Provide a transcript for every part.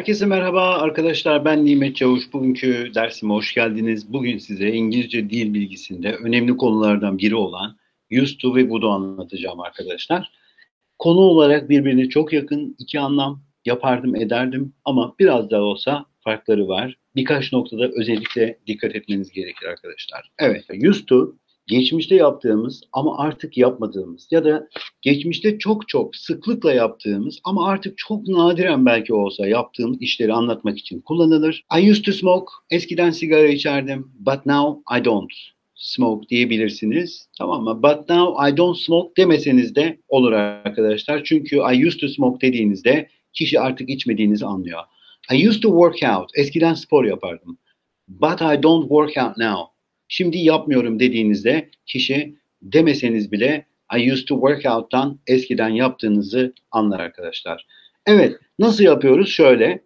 Herkese merhaba arkadaşlar, ben Nimet Çavuş. Bugünkü dersime hoş geldiniz. Bugün size İngilizce dil bilgisinde önemli konulardan biri olan used to ve would'u anlatacağım arkadaşlar. Konu olarak birbirine çok yakın iki anlam yapardım ederdim ama biraz daha olsa farkları var. Birkaç noktada özellikle dikkat etmeniz gerekir arkadaşlar. Evet, used to geçmişte yaptığımız ama artık yapmadığımız ya da geçmişte çok çok sıklıkla yaptığımız ama artık çok nadiren belki olsa yaptığımız işleri anlatmak için kullanılır. I used to smoke. Eskiden sigara içerdim. But now I don't smoke diyebilirsiniz. Tamam mı? But now I don't smoke demeseniz de olur arkadaşlar. Çünkü I used to smoke dediğinizde kişi artık içmediğinizi anlıyor. I used to work out. Eskiden spor yapardım. But I don't work out now. Şimdi yapmıyorum dediğinizde kişi demeseniz bile I used to work out'tan eskiden yaptığınızı anlar arkadaşlar. Evet, nasıl yapıyoruz? Şöyle.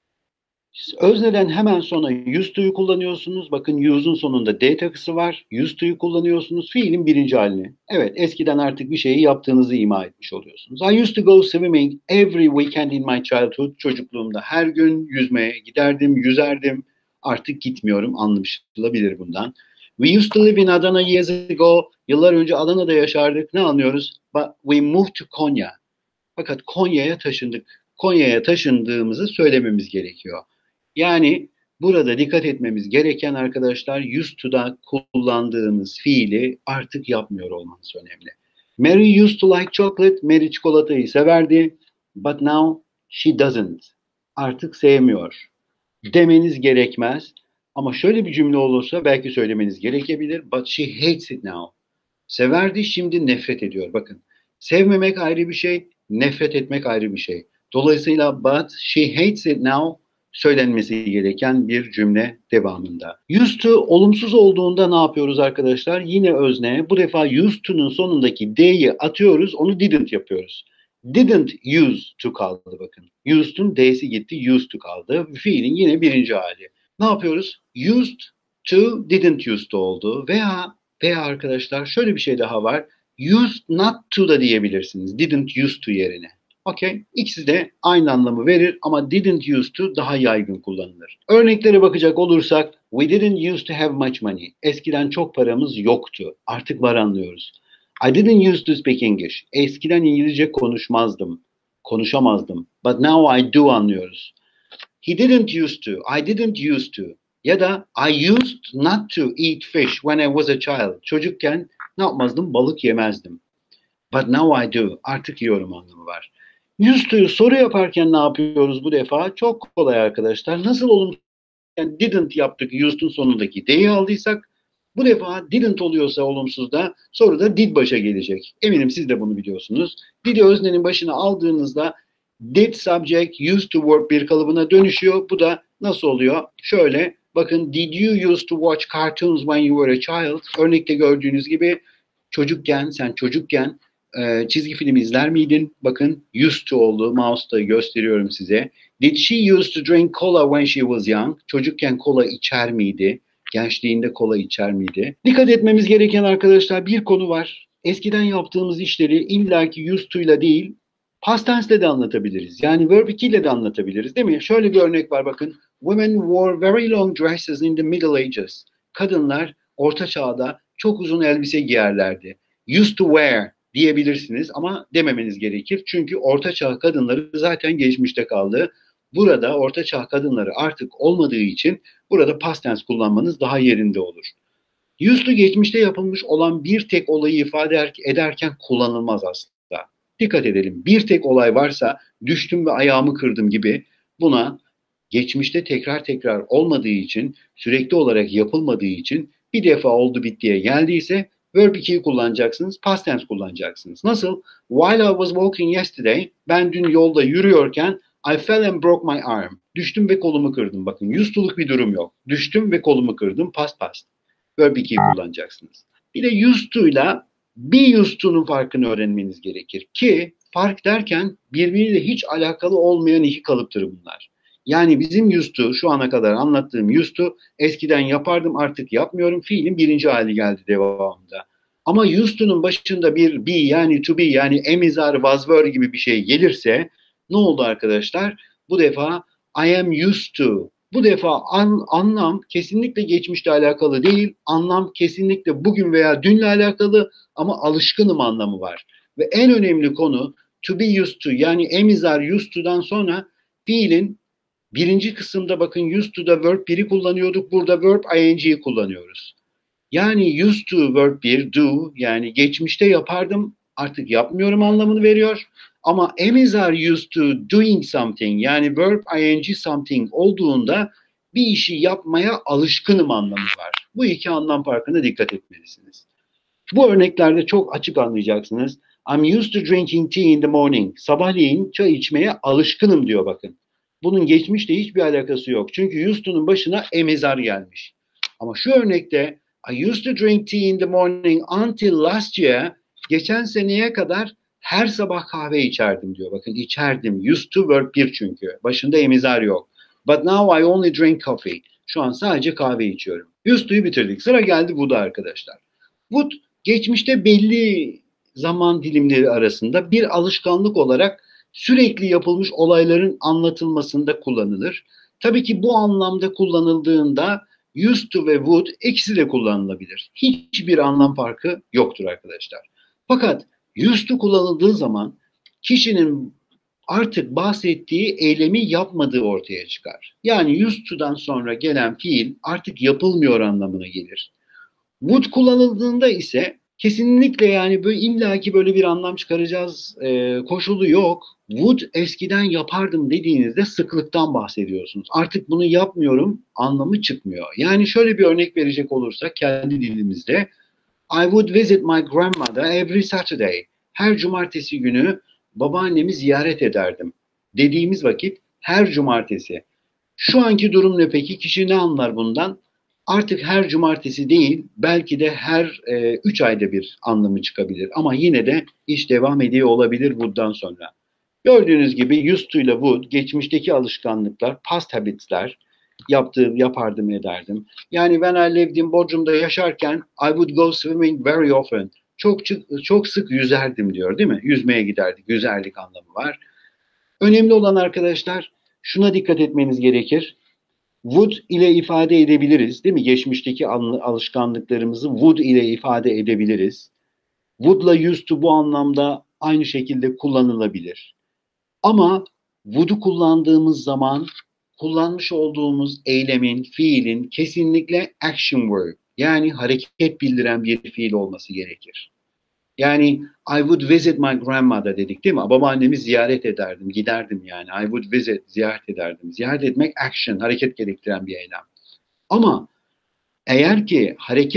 Özneden hemen sonra used to'yu kullanıyorsunuz. Bakın use'un sonunda D takısı var. Used to'yu kullanıyorsunuz. Fiilin birinci halini. Evet, eskiden artık bir şeyi yaptığınızı ima etmiş oluyorsunuz. I used to go swimming every weekend in my childhood. Çocukluğumda her gün yüzmeye giderdim, yüzerdim. Artık gitmiyorum. Anlaşılabilir bundan. We used to live in Adana years ago. Yıllar önce Adana'da yaşardık. Ne anlıyoruz? But we moved to Konya. Fakat Konya'ya taşındık. Konya'ya taşındığımızı söylememiz gerekiyor. Yani burada dikkat etmemiz gereken arkadaşlar used to'da kullandığımız fiili artık yapmıyor olmanız önemli. Mary used to like chocolate. Mary çikolatayı severdi. But now she doesn't. Artık sevmiyor. Demeniz gerekmez. Ama şöyle bir cümle olursa belki söylemeniz gerekebilir. But she hates it now. Severdi, şimdi nefret ediyor. Bakın, sevmemek ayrı bir şey, nefret etmek ayrı bir şey. Dolayısıyla but she hates it now söylenmesi gereken bir cümle devamında. Used to olumsuz olduğunda ne yapıyoruz arkadaşlar? Yine özne. Bu defa used to'nun sonundaki D'yi atıyoruz, onu didn't yapıyoruz. Didn't use to kaldı bakın. Used'un D'si gitti, used to kaldı. Fiilin yine birinci hali. Ne yapıyoruz? Used to didn't use to oldu. Veya arkadaşlar şöyle bir şey daha var. Used not to da diyebilirsiniz. Didn't use to yerine. Okay. İkisi de aynı anlamı verir ama didn't use to daha yaygın kullanılır. Örneklere bakacak olursak we didn't used to have much money. Eskiden çok paramız yoktu. Artık var anlıyoruz. I didn't used to speak English. Eskiden İngilizce konuşmazdım. Konuşamazdım. But now I do anlıyoruz. He didn't used to. I didn't used to. Ya da I used not to eat fish when I was a child. Çocukken ne yapmazdım? Balık yemezdim. But now I do. Artık yiyorum anlamı var. Used to'yu soru yaparken ne yapıyoruz bu defa? Çok kolay arkadaşlar. Nasıl olumsuz yani didn't yaptık used'un sonundaki D'yi aldıysak bu defa didn't oluyorsa olumsuzda soruda did başa gelecek. Eminim siz de bunu biliyorsunuz. Did'i öznenin başına aldığınızda did subject used to verb bir kalıbına dönüşüyor. Bu da nasıl oluyor? Şöyle bakın did you used to watch cartoons when you were a child? Örnekte gördüğünüz gibi sen çocukken çizgi film izler miydin? Bakın used to oldu. Mouse'da gösteriyorum size. Did she used to drink cola when she was young? Çocukken kola içer miydi? Gençliğinde kola içer miydi? Dikkat etmemiz gereken arkadaşlar bir konu var. Eskiden yaptığımız işleri illaki used to ile değil, past tense'le de anlatabiliriz. Yani verb 2 ile de anlatabiliriz değil mi? Şöyle bir örnek var bakın. Women wore very long dresses in the Middle Ages. Kadınlar Orta Çağ'da çok uzun elbise giyerlerdi. Used to wear diyebilirsiniz ama dememeniz gerekir. Çünkü Orta Çağ kadınları zaten geçmişte kaldı. Burada Orta Çağ kadınları artık olmadığı için burada past tense kullanmanız daha yerinde olur. Used to geçmişte yapılmış olan bir tek olayı ifade ederken kullanılmaz aslında. Dikkat edelim. Bir tek olay varsa düştüm ve ayağımı kırdım gibi buna geçmişte tekrar tekrar olmadığı için, sürekli olarak yapılmadığı için bir defa oldu bittiye geldiyse verb 2'yi kullanacaksınız, past tense kullanacaksınız. Nasıl? While I was walking yesterday, ben dün yolda yürüyorken I fell and broke my arm. Düştüm ve kolumu kırdım. Bakın used to'luk bir durum yok. Düştüm ve kolumu kırdım, past. Verb 2'yi kullanacaksınız. Bir de used to ile be used to'nun farkını öğrenmeniz gerekir ki fark derken birbiriyle hiç alakalı olmayan iki kalıptır bunlar. Yani bizim used to, şu ana kadar anlattığım used to eskiden yapardım artık yapmıyorum fiilin birinci hali geldi devamında. Ama used to'nun başında bir be yani to be yani am is are was were gibi bir şey gelirse ne oldu arkadaşlar? Bu defa I am used to. Bu defa anlam kesinlikle geçmişle alakalı değil. Anlam kesinlikle bugün veya dünle alakalı ama alışkınım anlamı var. Ve en önemli konu to be used to, yani am is are used to'dan sonra fiilin birinci kısımda bakın used to'da verb 1'i kullanıyorduk. Burada verb ing'yi kullanıyoruz. Yani used to verb 1, do, yani geçmişte yapardım artık yapmıyorum anlamını veriyor. Ama am is are used to doing something, yani verb ing something olduğunda bir işi yapmaya alışkınım anlamı var. Bu iki anlam farkına dikkat etmelisiniz. Bu örneklerde çok açık anlayacaksınız. I'm used to drinking tea in the morning. Sabahleyin çay içmeye alışkınım diyor bakın. Bunun geçmişle hiçbir alakası yok. Çünkü used to'nun başına am is are gelmiş. Ama şu örnekte I used to drink tea in the morning until last year. Geçen seneye kadar her sabah kahve içerdim diyor. Bakın içerdim. Used to verb 1 çünkü. Başında am is are yok. But now I only drink coffee. Şu an sadece kahve içiyorum. Used to'yu bitirdik. Sıra geldi would'a arkadaşlar. Would geçmişte belli zaman dilimleri arasında bir alışkanlık olarak sürekli yapılmış olayların anlatılmasında kullanılır. Tabii ki bu anlamda kullanıldığında used to ve would ikisi de kullanılabilir. Hiçbir anlam farkı yoktur arkadaşlar. Fakat used to kullanıldığı zaman kişinin artık bahsettiği eylemi yapmadığı ortaya çıkar. Yani used to'dan sonra gelen fiil artık yapılmıyor anlamına gelir. Would kullanıldığında ise kesinlikle, yani böyle illaki böyle bir anlam çıkaracağız koşulu yok. Would eskiden yapardım dediğinizde sıklıktan bahsediyorsunuz. Artık bunu yapmıyorum anlamı çıkmıyor. Yani şöyle bir örnek verecek olursak kendi dilimizde I would visit my grandmother every Saturday. Her cumartesi günü babaannemi ziyaret ederdim dediğimiz vakit her cumartesi. Şu anki durum ne peki? Kişi ne anlar bundan? Artık her cumartesi değil, belki de her 3 ayda bir anlamı çıkabilir. Ama yine de iş devam ediyor olabilir bundan sonra. Gördüğünüz gibi used to ile would, geçmişteki alışkanlıklar, past habits'ler, yapardım, ederdim. Yani when I lived in Bodrum'da yaşarken I would go swimming very often. Çok sık yüzerdim diyor, değil mi? Yüzmeye giderdik, yüzerlik anlamı var. Önemli olan arkadaşlar, şuna dikkat etmeniz gerekir. Would ile ifade edebiliriz, değil mi? Geçmişteki alışkanlıklarımızı would ile ifade edebiliriz. Would'la used to bu anlamda aynı şekilde kullanılabilir. Ama would'u kullandığımız zaman kullanmış olduğumuz eylemin, fiilin kesinlikle action word, yani hareket bildiren bir fiil olması gerekir. Yani I would visit my grandmother dedik, değil mi? Babaannemi ziyaret ederdim, giderdim yani. I would visit, ziyaret ederdim. Ziyaret etmek action, hareket gerektiren bir eylem. Ama eğer ki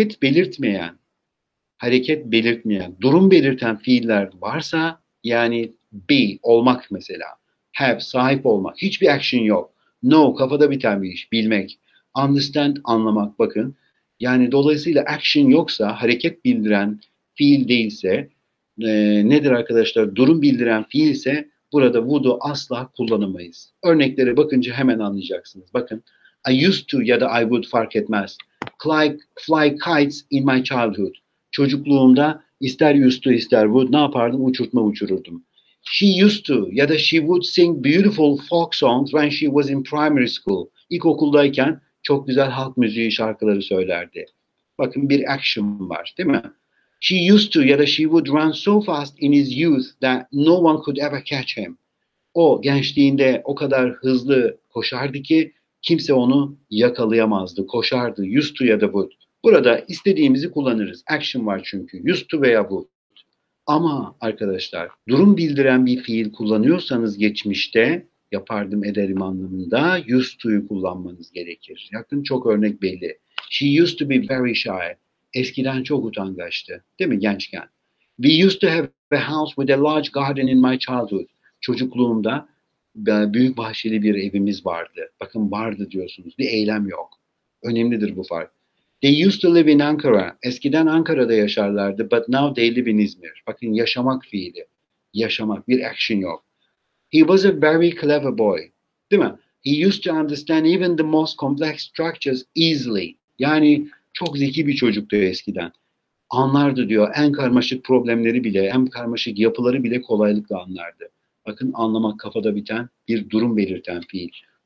hareket belirtmeyen, durum belirten fiiller varsa, yani be, olmak mesela, have, sahip olmak, hiçbir action yok. Know, kafada biten bir iş, bilmek. Understand, anlamak, bakın. Yani dolayısıyla action yoksa, hareket bildiren fiil değilse, nedir arkadaşlar? Durum bildiren fiilse burada would'u asla kullanamayız. Örneklere bakınca hemen anlayacaksınız. Bakın, I used to ya da I would fark etmez. Fly kites in my childhood. Çocukluğumda ister used to ister would ne yapardım? Uçurtma uçururdum. She used to ya da she would sing beautiful folk songs when she was in primary school. İlkokuldayken çok güzel halk müziği şarkıları söylerdi. Bakın bir action var, değil mi? She used to ya da she would run so fast in his youth that no one could ever catch him. O gençliğinde o kadar hızlı koşardı ki kimse onu yakalayamazdı. Koşardı. Used to ya da would. Burada istediğimizi kullanırız. Action var çünkü. Used to veya would. Ama arkadaşlar, durum bildiren bir fiil kullanıyorsanız geçmişte yapardım, ederim anlamında used to'yu kullanmanız gerekir. Yakın çok örnek belli. She used to be very shy. Eskiden çok utangaçtı. Değil mi gençken? We used to have a house with a large garden in my childhood. Çocukluğumda büyük bahçeli bir evimiz vardı. Bakın vardı diyorsunuz. Bir eylem yok. Önemlidir bu fark. They used to live in Ankara. Eskiden Ankara'da yaşarlardı. But now they live in İzmir. Bakın yaşamak fiili. Yaşamak. Bir action yok. He was a very clever boy. Değil mi? He used to understand even the most complex structures easily. Yani çok zeki bir çocuktu eskiden. Anlardı diyor. En karmaşık problemleri bile, en karmaşık yapıları bile kolaylıkla anlardı. Bakın anlamak kafada biten bir durum belirten fiil.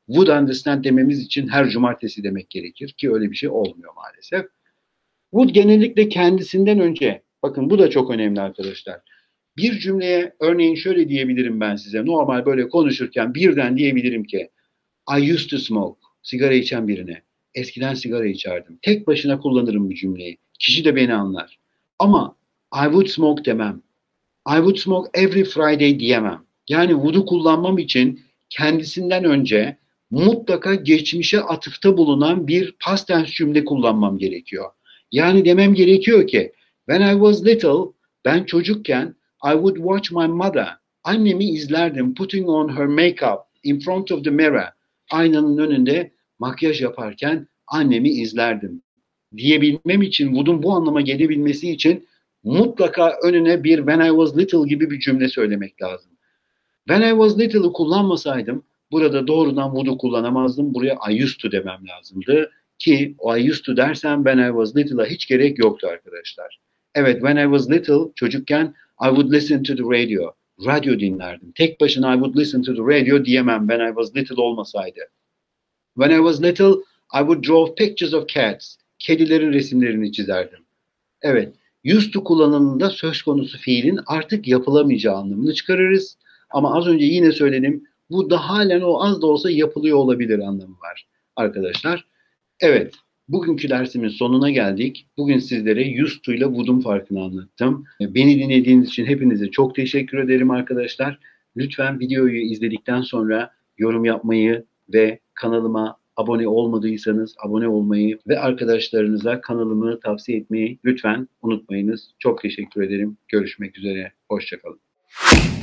would understand dememiz için her cumartesi demek gerekir ki öyle bir şey olmuyor maalesef. Would genellikle kendisinden önce, bakın bu da çok önemli arkadaşlar. Bir cümleye örneğin şöyle diyebilirim ben size, normal böyle konuşurken birden diyebilirim ki I used to smoke, sigara içen birine. Eskiden sigara içerdim. Tek başına kullanırım bu cümleyi. Kişi de beni anlar. Ama I would smoke demem. I would smoke every Friday diyemem. Yani would'u kullanmam için kendisinden önce mutlaka geçmişe atıfta bulunan bir past tense cümle kullanmam gerekiyor. Yani demem gerekiyor ki when I was little, ben çocukken I would watch my mother. Annemi izlerdim putting on her makeup in front of the mirror. Aynanın önünde makyaj yaparken annemi izlerdim. Diyebilmem için, would'un bu anlama gelebilmesi için mutlaka önüne bir when I was little gibi bir cümle söylemek lazım. When I was little'ı kullanmasaydım burada doğrudan would'u kullanamazdım. Buraya I used to demem lazımdı. Ki o I used to dersem when I was little'a hiç gerek yoktu arkadaşlar. Evet, when I was little çocukken I would listen to the radio. Radyo dinlerdim. Tek başına I would listen to the radio diyemem when I was little olmasaydı. When I was little I would draw pictures of cats. Kedilerin resimlerini çizerdim. Evet, used to kullanımında söz konusu fiilin artık yapılamayacağı anlamını çıkarırız. Ama az önce yine söyledim, bu da halen o az da olsa yapılıyor olabilir anlamı var arkadaşlar. Evet, bugünkü dersimin sonuna geldik. Bugün sizlere used to ile would'un farkını anlattım. Beni dinlediğiniz için hepinize çok teşekkür ederim arkadaşlar. Lütfen videoyu izledikten sonra yorum yapmayı ve kanalıma abone olmadıysanız abone olmayı ve arkadaşlarınıza kanalımı tavsiye etmeyi lütfen unutmayınız. Çok teşekkür ederim. Görüşmek üzere. Hoşça kalın.